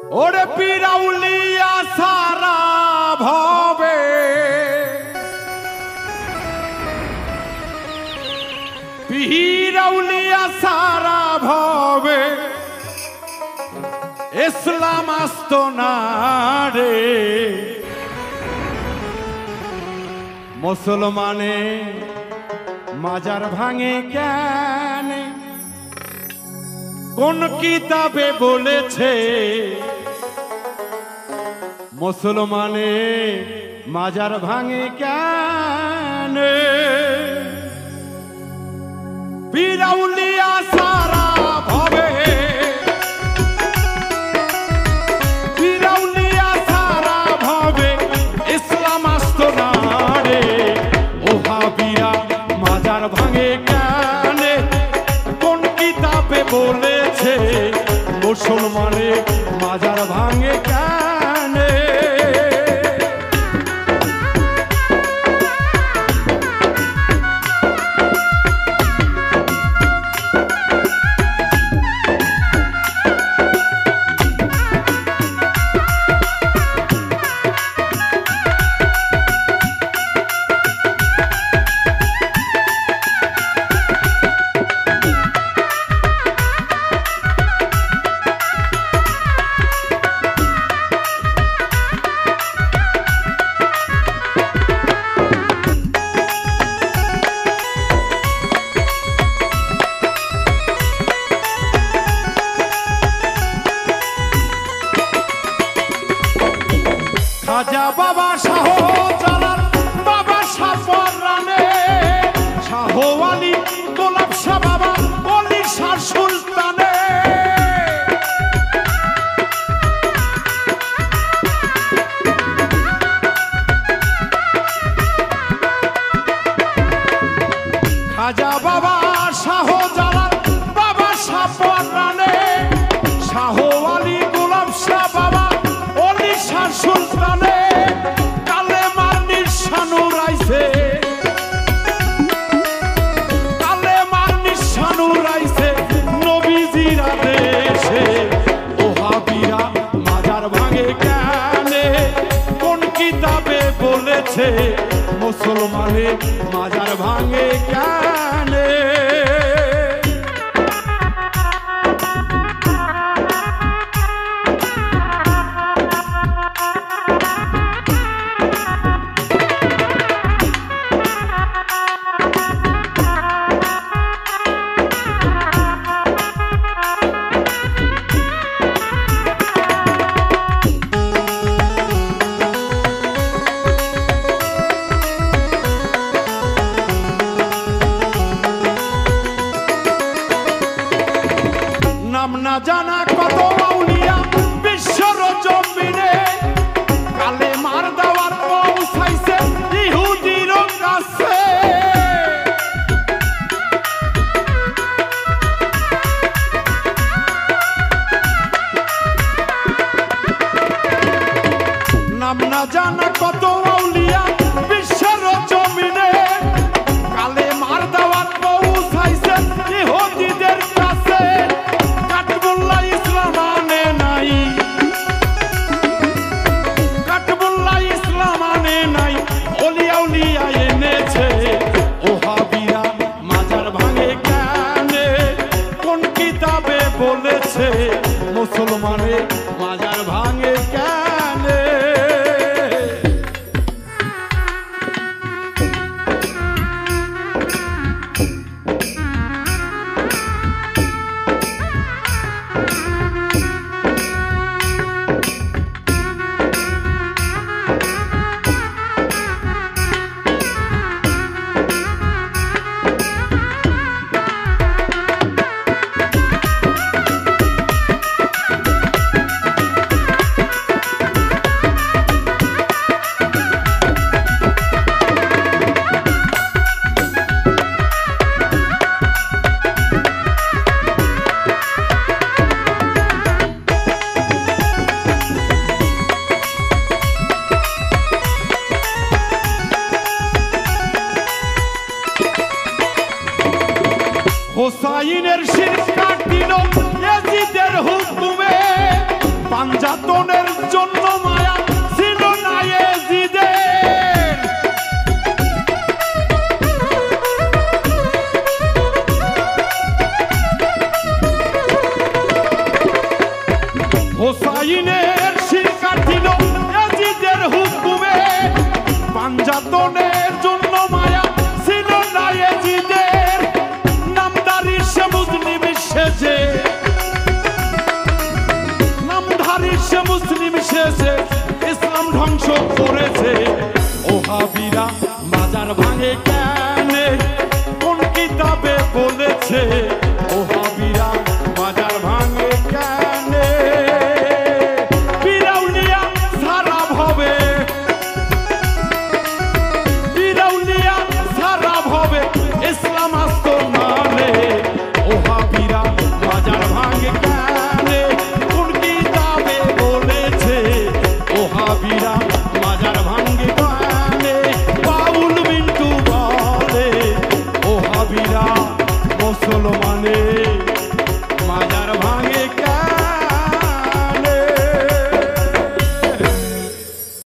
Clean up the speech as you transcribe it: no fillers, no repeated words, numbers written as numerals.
ওরে পিরাউলিয়া সারা ভবে পিরাউলিয়া সারা ভবে ইসলাম আসতো না রে মুসলমানে মাজার ভাঙে কেন কোন কিতাবে বলেছে মুসলমানে মাজার ভাঙে কেন পিরাউলিয়া সারা ভবে পিরাউলিয়া সারা ভবে ইসলাম আসতো না রে ওহাবিরা মাজার ভাঙে কেন কোন কিতাবে বলেছে মুসলমানে মাজার ভাঙে কেন খাজা বাবা শাহ জালাল বাবা শাহরানে শাহ আলী গোলাপ শাহ বাবা অলি শাহ সুলতানে খাজা বাবা শাহ জালাল বাবা শাহরানে শাহ আলী গোলাপ শাহ বাবা অলি শাহ সুলতানে কালেমার নিশানু রাইছে কালেমার নিশানু রাইছে নবীজির আদেশে ওহাবিরা মাজার ভাঙে কেন কোন কিতাবে বলেছে মুসলমানে মাজার ভাঙে কেন নাম না জানা কত আউলিয়া বিশ্বর জমিনে কালেমার দাওয়াত পৌঁছাইছে ইহুদির কাছে নাম না জানা কত আউলিয়া বিশ্বর জমিনে কালেমার দাওয়াত পৌঁছাইছে ইহুদিদের কাছে বলেছে মুসলমানে মাজার ভাঙে কেন হোসাইনের শির কাটিল ইয়াজিদের হুকুমে পাঞ্জাতনের জন্য মায়া ছিল না এজিদের। হোসাইনের শির কাটিল এজিদের হুকুমে, পাঞ্জাতনের জন্য মায়া ছিল না এজিদের। নামদারি সে মুসলিম সেজে, নামধারী সে মুসলিম সেজে ইসলাম ধ্বংস করেছে। ওহাবিরা মাজার ভাঙে